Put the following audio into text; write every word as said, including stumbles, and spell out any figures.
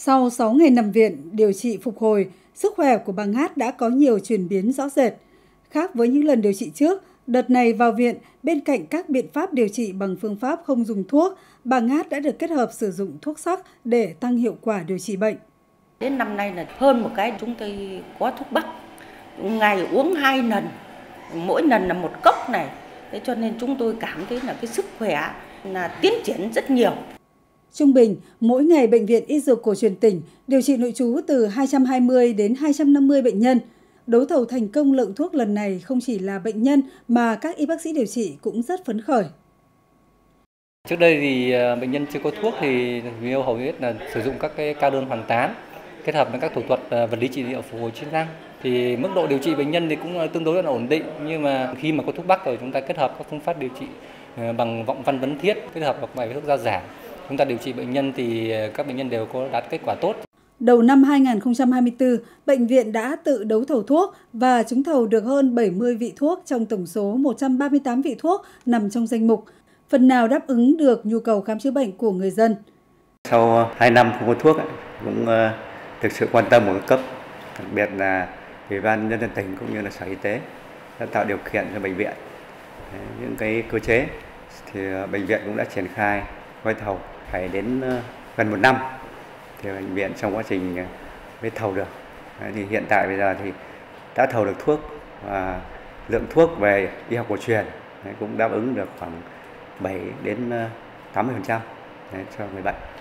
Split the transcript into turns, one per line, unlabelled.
Sau sáu ngày nằm viện điều trị phục hồi, sức khỏe của bà Ngát đã có nhiều chuyển biến rõ rệt. Khác với những lần điều trị trước, đợt này vào viện, bên cạnh các biện pháp điều trị bằng phương pháp không dùng thuốc, bà Ngát đã được kết hợp sử dụng thuốc sắc để tăng hiệu quả điều trị bệnh.
Đến năm nay là hơn một cái chúng tôi có thuốc bắc, ngày uống hai lần, mỗi lần là một cốc này, thế cho nên chúng tôi cảm thấy là cái sức khỏe là tiến triển rất nhiều.
Trung bình, mỗi ngày Bệnh viện Y Dược Cổ truyền tỉnh điều trị nội trú từ hai trăm hai mươi đến hai trăm năm mươi bệnh nhân. Đấu thầu thành công lượng thuốc lần này không chỉ là bệnh nhân mà các y bác sĩ điều trị cũng rất phấn khởi.
Trước đây thì bệnh nhân chưa có thuốc thì nhiều hầu hết là sử dụng các cái ca đơn hoàn tán kết hợp với các thủ thuật vật lý trị liệu phục hồi chức năng. Thì mức độ điều trị bệnh nhân thì cũng tương đối là ổn định, nhưng mà khi mà có thuốc bắc rồi chúng ta kết hợp các phương pháp điều trị bằng vọng văn vấn thiết, kết hợp với bài thuốc gia giảm, chúng ta điều trị bệnh nhân thì các bệnh nhân đều có đạt kết quả tốt.
Đầu năm hai nghìn không trăm hai mươi tư, bệnh viện đã tự đấu thầu thuốc và trúng thầu được hơn bảy mươi vị thuốc trong tổng số một trăm ba mươi tám vị thuốc nằm trong danh mục, phần nào đáp ứng được nhu cầu khám chữa bệnh của người dân.
Sau hai năm không có thuốc cũng thực sự quan tâm của các cấp, đặc biệt là Ủy ban nhân dân tỉnh cũng như là Sở Y tế đã tạo điều kiện cho bệnh viện những cái cơ chế, thì bệnh viện cũng đã triển khai gói thầu phải đến gần một năm thì bệnh viện trong quá trình mới thầu được. Thì hiện tại bây giờ thì đã thầu được thuốc và lượng thuốc về y học cổ truyền cũng đáp ứng được khoảng bảy đến tám mươi phần trăm cho người bệnh.